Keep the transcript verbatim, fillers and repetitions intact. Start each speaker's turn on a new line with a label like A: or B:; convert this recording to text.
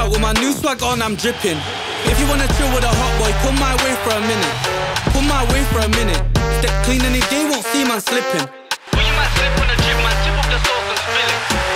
A: out with my new swag on, I'm dripping. If you wanna chill with a hot boy, come my way for a minute. Come my way for a minute. Step clean and the day won't see man slipping.
B: Well, you might slip on the gym, man, tip up the sauce and spill it.